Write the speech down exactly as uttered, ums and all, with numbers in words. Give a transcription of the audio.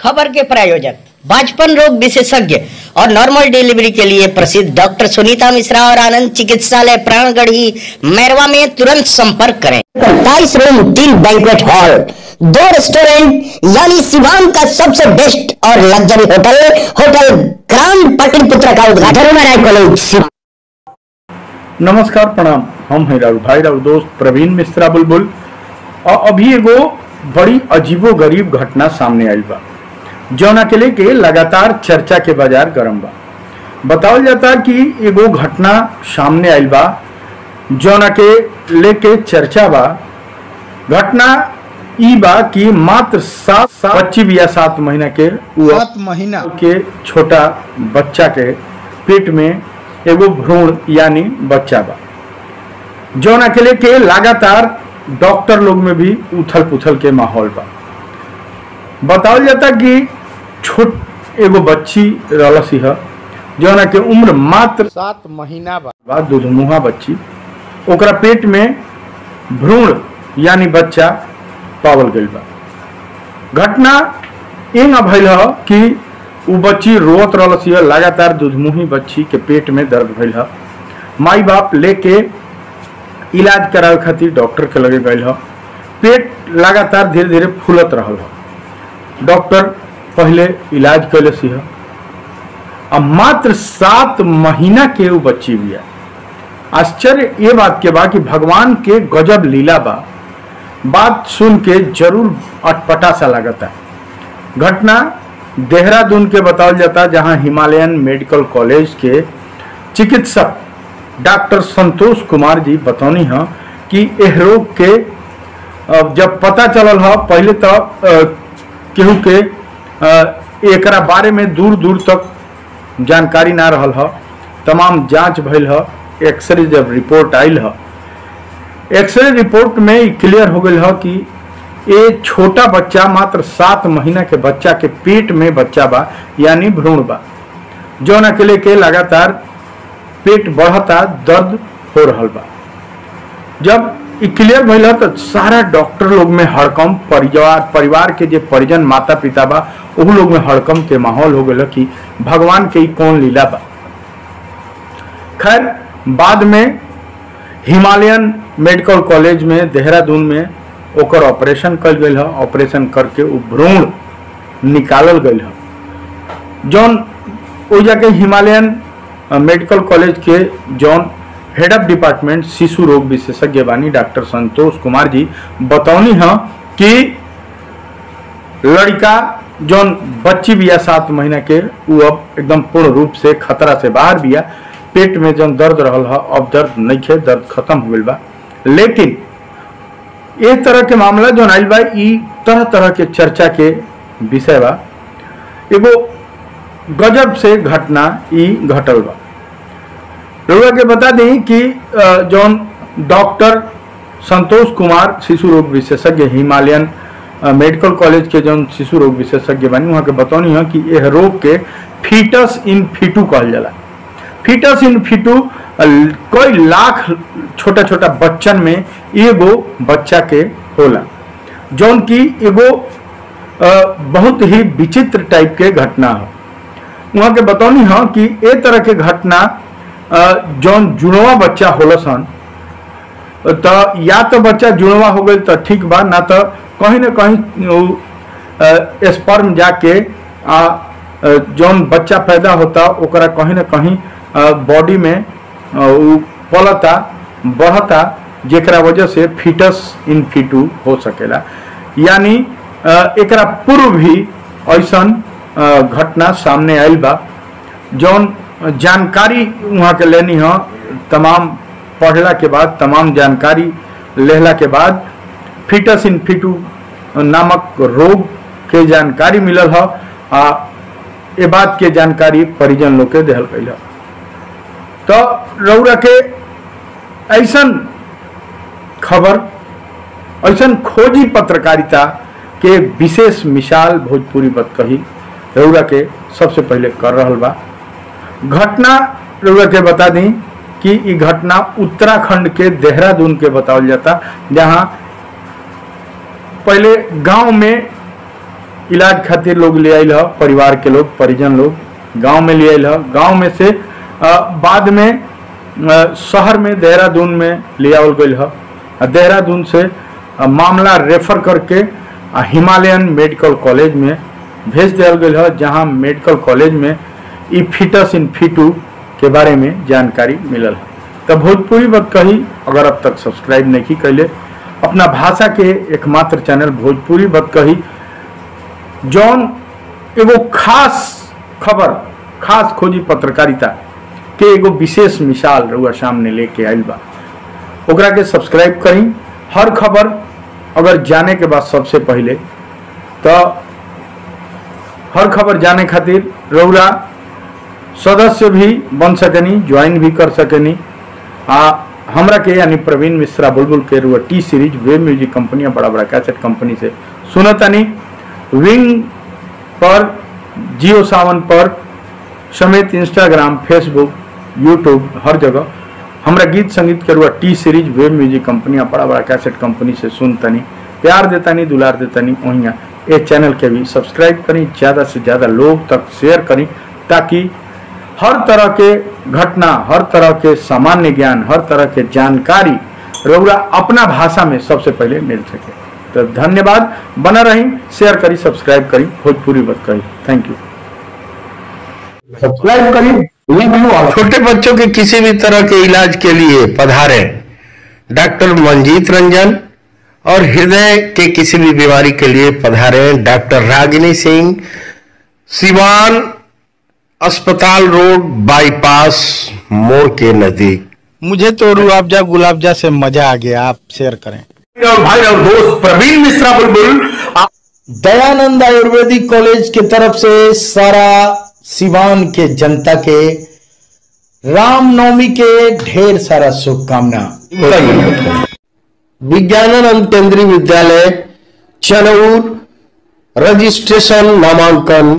खबर के प्रायोजक बाजपन रोग विशेषज्ञ और नॉर्मल डिलीवरी के लिए प्रसिद्ध डॉक्टर सुनीता मिश्रा और आनंद चिकित्सालय प्राणगढ़ी मैरवा में तुरंत संपर्क करें। सत्ताईस रूम तीन बैंक्वेट हॉल, दो रेस्टोरेंट यानी शिवाम का सबसे बेस्ट और luxury hotel hotel grand Pataliputra का उद्घाटन कॉलेज। नमस्कार, प्रणाम। हम हैं राहुल भाई राहुल दोस्त प्रवीण मिश्रा बुलबुल। और अभी एगो बड़ी अजीबो गरीब घटना सामने आई बा, जौना के लेके लगातार चर्चा के बाजार गरम बा। बतावल जाता कि एगो घटना सामने आई बा जौना के लेके चर्चा बा। घटना ई बा कि मात्र सात सात बच्ची बिया सात महीना के सात महीना के छोटा बच्चा के पेट में एगो भ्रूण यानी बच्चा बा, जौना के लेके लगातार डॉक्टर लोग में भी उथल पुथल के माहौल बा। बतावल जाता कि छोट एगो बच्ची रहलसी है जौना के उम्र मात्र सात महीना बा, दूधमुहा बच्ची। ओकरा पेट में भ्रूण यानी बच्चा पावल गइल बा। घटना एंग भइल है कि उ बच्ची रोत रहलसी है, लगातार दूधमुही बच्ची के पेट में दर्द भइल है। माई बाप लेके इलाज करावे खातिर डॉक्टर के लगे गइल है। पेट लगातार धीरे धीरे फूलत रहल है। डॉक्टर पहले इलाज कैले सी है। अब मात्र सात महीना के वो बच्ची भी है। आश्चर्य ये बात के बा कि भगवान के गजब लीला बा। बात सुन के जरूर अटपटा सा लगता है। घटना देहरादून के बतावल जाता, जहां हिमालयन मेडिकल कॉलेज के चिकित्सक डॉक्टर संतोष कुमार जी बतौनी है कि एह रोग के जब पता चलल है, पहले तो केहू के एकरा बारे में दूर दूर तक जानकारी ना रहल है। तमाम जांच भइल है। एक्सरे जब रिपोर्ट आयल है, एक्सरे रिपोर्ट में क्लियर हो गई है कि ये छोटा बच्चा मात्र सात महीना के बच्चा के पेट में बच्चा बा यानी भ्रूण बा, जौना के लेके लगातार पेट बढ़ता, दर्द हो रहल बा। जब क्लियर भइल तो सारा डॉक्टर लोग में हड़कंप, परिवार परिवार के जे परिजन माता पिता बा उह लोग में हड़कंप के माहौल हो गया कि भगवान के कौन लीला बा। खैर बाद में हिमालयन मेडिकल कॉलेज में देहरादून में ओकर ऑपरेशन कल गई है। ऑपरेशन करके वो भ्रूण निकालल गई है। जौन ओ जाके हिमालयन मेडिकल कॉलेज के जौन हेड ऑफ डिपार्टमेंट शिशु रोग विशेषज्ञ बानी डॉक्टर संतोष कुमार जी बतौनी है कि लड़का जौन बच्ची बिया सात महीना के वो अब एकदम पूर्ण रूप से खतरा से बाहर बिया। पेट में जौन दर्द रहल है अब दर्द नहीं है, दर्द खत्म हो गई बा। लेकिन एक तरह के मामला जौन आइल बा ई तरह तरह के चर्चा के विषय बा। एगो गजब से घटना ई घटल बा। लोग के बता दें कि जौन डॉक्टर संतोष कुमार शिशु रोग विशेषज्ञ हिमालयन मेडिकल कॉलेज के जौन शिशु रोग विशेषज्ञ बनी वहाँ के बतौनी है कि यह रोग के फीटस इन फीटू कहल जाला। फीटस इन फीटू कई लाख छोटा छोटा बच्चन में एगो बच्चा के होला, जौन की एगो बहुत ही विचित्र टाइप के घटना है। वहाँ के बतौनी है कि ए तरह के घटना जौन जुड़वा बच्चा होला सन तो या तो बच्चा जुड़वा हो गई तो ठीक बा, ना तो कहीं ना कहीं स्पर्म जाके जौन बच्चा पैदा होता ओकरा कहीं ना कहीं बॉडी में पलता बढ़ता, जेकरा वजह से फीटस इन फीटू हो सकेला। यानी एकरा पूर्व भी ऐसन घटना सामने आयल बा। जौन जानकारी वहाँ के लेनी है, तमाम पढ़ला के बाद, तमाम जानकारी लेहला के बाद फीटस इन फीटू नामक रोग के जानकारी मिलल है। आ ए बात के जानकारी परिजन लोग के देहल गई है। तो रउरा के ऐसन खबर, ऐसन खोजी पत्रकारिता के विशेष मिसाल भोजपुरी बतकही रउरा के सबसे पहले कर रहल बा। घटना रउरा के बता दी कि ई घटना उत्तराखंड के देहरादून के बतावल जाता, जहां पहले गांव में इलाज खातिर लोग ले आयल ह, परिवार के लोग, परिजन लोग गांव में ले आयल ह। गांव में से आ, बाद में आ, शहर में देहरादून में ले आवल गई ह। देहरादून से आ, मामला रेफर करके आ, हिमालयन मेडिकल कॉलेज में भेज दिया गई है, जहां मेडिकल कॉलेज में ई फिटस इन फिटू के बारे में जानकारी मिलल है। तब भोजपुरी बात कही अगर अब तक सब्सक्राइब नहीं कैले, अपना भाषा के एकमात्र चैनल भोजपुरी बात कही जौन एगो खास खबर, खास खोजी पत्रकारिता के एगो विशेष मिसाल रउआ सामने लेके आयल बा, ओकरा के सब्सक्राइब करी। हर खबर अगर जाने के बाद सबसे पहले तो हर खबर जाने खातिर रउरा सदस्य भी बन सकेनी, ज्वाइन भी कर सकेनी। आ हमरा के यानी प्रवीण मिश्रा बुलबुल के रुआ T Series web music company, बड़ा बड़ा कैसेट कंपनी से सुनतानी। विंग पर, जियो सावन पर समेत इंस्टाग्राम, फेसबुक, यूट्यूब हर जगह हमरा गीत संगीत के रुआ T Series web music company, बड़ा बड़ा कैसेट कंपनी से सुनतानी, प्यार देतानी, दुलार देतानी। वहीं ये चैनल के भी सब्सक्राइब करी, ज़्यादा से ज़्यादा लोग तक शेयर करी, ताकि हर तरह के घटना, हर तरह के सामान्य ज्ञान, हर तरह के जानकारी रउरा अपना भाषा में सबसे पहले मिल सके। तो धन्यवाद, बना रही, शेयर करी, सब्सक्राइब करी, भोजपुरी बात करी। Thank you. सब्सक्राइब करी। छोटे बच्चों के किसी भी तरह के इलाज के लिए पधारे डॉक्टर मंजीत रंजन, और हृदय के किसी भी बीमारी के लिए पधारे डॉक्टर रागिनी सिंह, सिवान अस्पताल रोड, बाईपास मोड़ के नजदीक। मुझे तो रूअफ़ज़ा गुलाबजा से मजा आ गया, आप शेयर करें। और भाई और दोस्त प्रवीण मिश्रा बुलबुल, दयानंद आयुर्वेदिक कॉलेज की तरफ से सारा सिवान के जनता के रामनवमी के ढेर सारा शुभकामना। विज्ञानानंद केंद्रीय विद्यालय चनौर, रजिस्ट्रेशन नामांकन